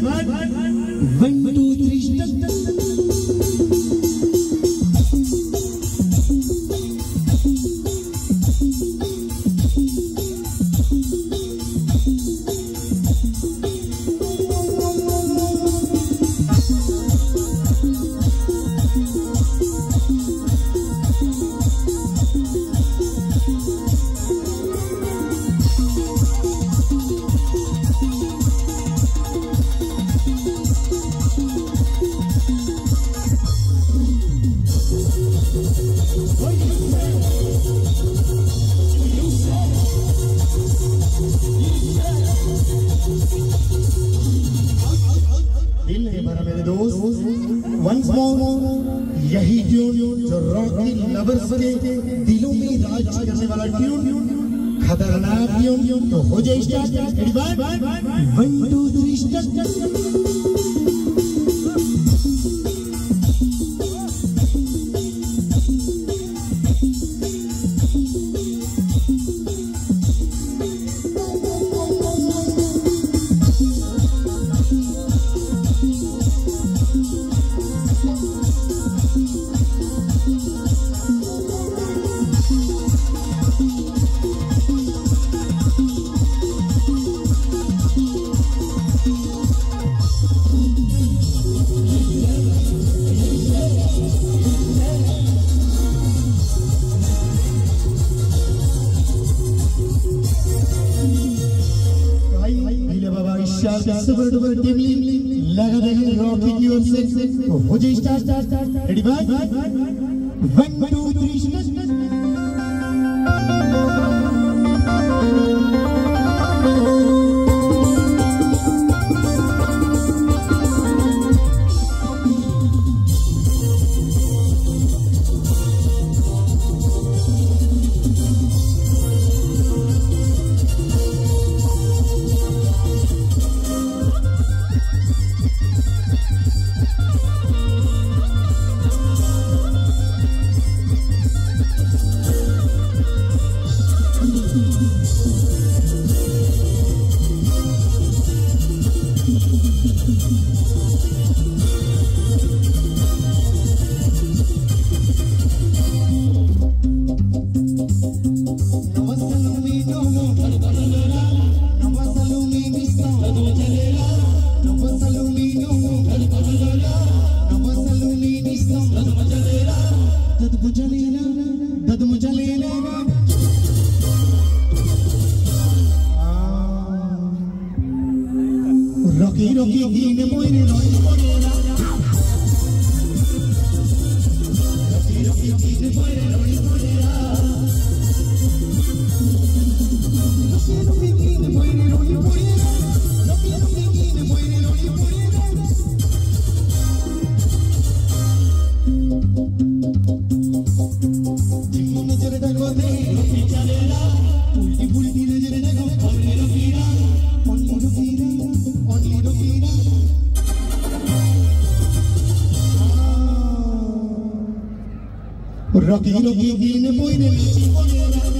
1 2 3 start. Once more, यही tune जो Rocky lovers के दिलों में राज करने वाला ट्यून, खतरनाक ट्यून, तो हो जाए स्टार्ट। 1 2 3 स्टार्ट। लगा रहे रॉकी की ओर से, तो हो जाए start. Ready 1 2 3 start. Rocky gine moire roi porera. Rocky gine moire roi porera. Rocky gine moire roi porera. Rocky gine moire roi porera. Jimmo nazar dago de Rocky chalela. Ulti nazar dago only Rocky ra. Only Rocky ra. Only Rocky ra. Rocky gine moire roi porera.